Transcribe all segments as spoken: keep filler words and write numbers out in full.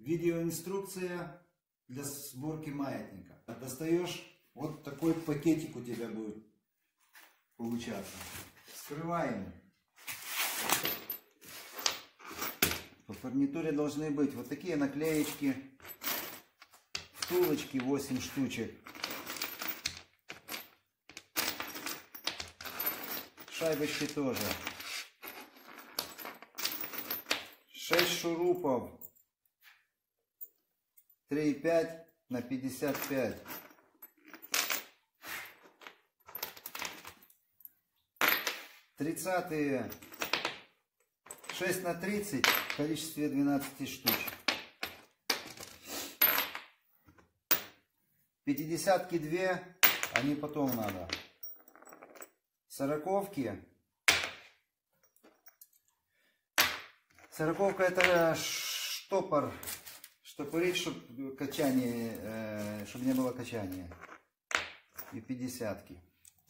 Видеоинструкция для сборки маятника. Достаешь, вот такой пакетик у тебя будет получаться. Вскрываем. По фурнитуре должны быть вот такие наклеечки, втулочки восемь штучек, шайбочки тоже, шесть шурупов, три и пять на пятьдесят пять. Тридцатые шесть на тридцать в количестве двенадцати штучек. Пятидесятки две, они потом надо. Сороковки. Сороковка это штопор. Штопорить, чтобы качание, э, чтобы не было качания. И пятидесятки.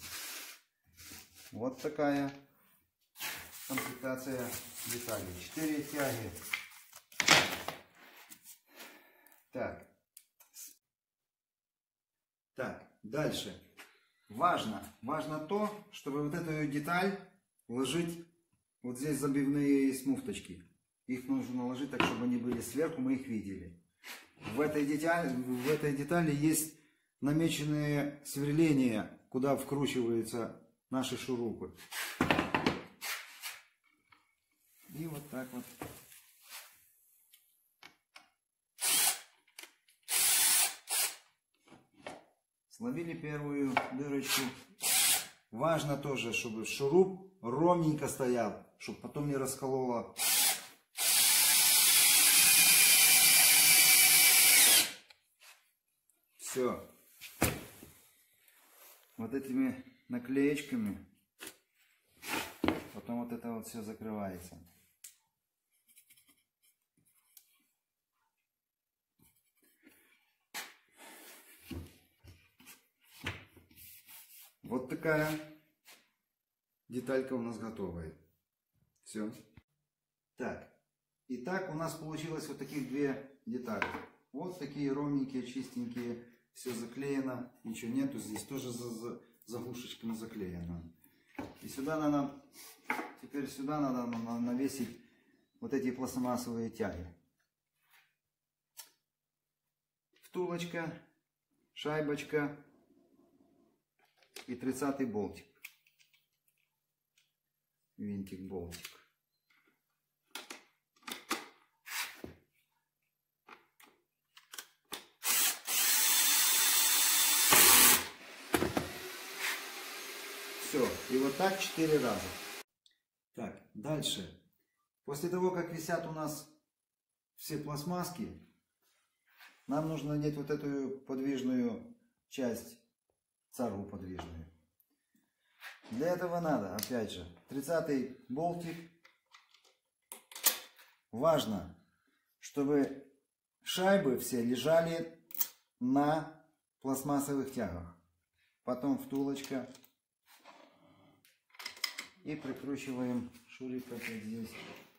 Вот такая комплектация деталей. Четыре тяги. Так. Так, дальше. Важно, важно то, чтобы вот эту деталь вложить, вот здесь забивные есть муфточки. Их нужно наложить так, чтобы они были сверху, мы их видели. В этой детали, в этой детали есть намеченные сверления, куда вкручиваются наши шурупы. И вот так вот. Словили первую дырочку. Важно тоже, чтобы шуруп ровненько стоял, чтобы потом не раскололо. Все. Вот этими наклеечками потом вот это вот все закрывается. Вот такая деталька у нас готовая. Все. Так. Итак, у нас получилось вот таких две детали. Вот такие ровненькие, чистенькие. Все заклеено. Ничего нету. Здесь тоже за, за, заглушечками заклеено. И сюда надо, теперь сюда надо навесить вот эти пластмассовые тяги. Втулочка, шайбочка и тридцатый болтик. Винтик, болтик. Все. И вот так четыре раза. Так, дальше. После того, как висят у нас все пластмасски, нам нужно надеть вот эту подвижную часть, царгу подвижную. Для этого надо, опять же, тридцатый болтик. Важно, чтобы шайбы все лежали на пластмассовых тягах. Потом втулочка. И прикручиваем шурик опять здесь.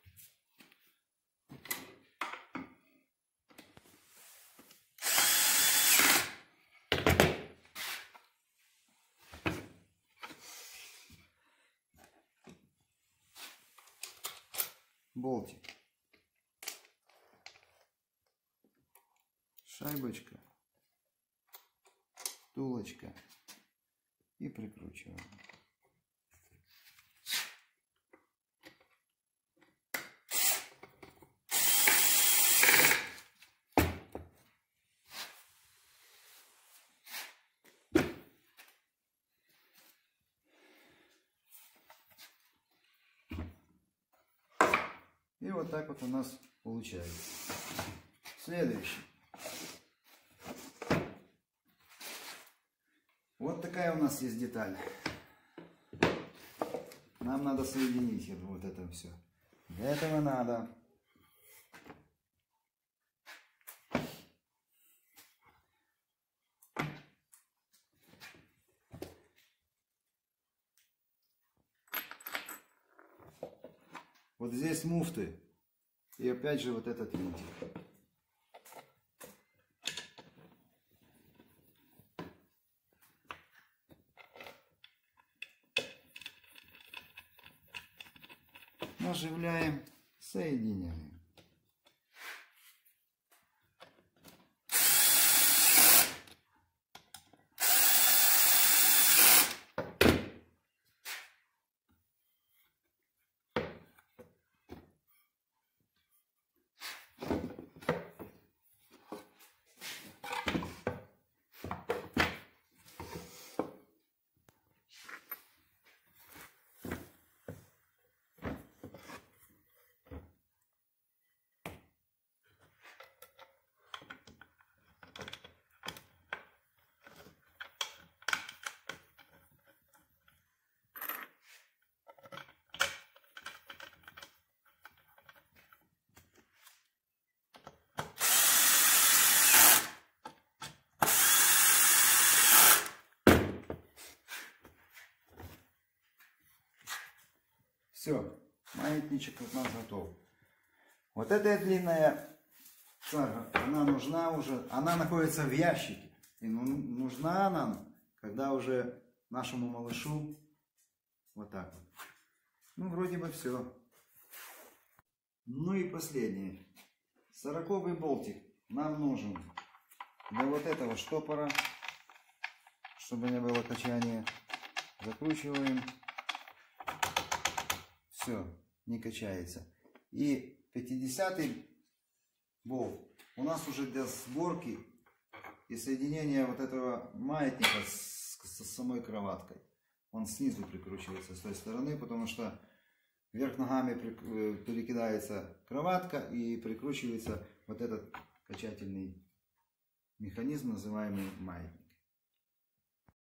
Болтик. Шайбочка. Втулочка. И прикручиваем. И вот так вот у нас получается. Следующий. Вот такая у нас есть деталь. Нам надо соединить вот это все. Для этого надо вот здесь муфты. И опять же вот этот винтик. наживляем, соединяем. Все, маятничек у нас готов. Вот эта длинная сага, она нужна уже, она находится в ящике. И нужна нам, когда уже нашему малышу вот так вот. Ну, вроде бы все. Ну и последний. Сороковый болтик нам нужен для вот этого штопора, чтобы не было качания. Закручиваем. Все, не качается. И пятидесятый болт у нас уже для сборки и соединения вот этого маятника с, с самой кроваткой. Он снизу прикручивается с той стороны, потому что вверх ногами перекидается кроватка и прикручивается вот этот качательный механизм, называемый маятник.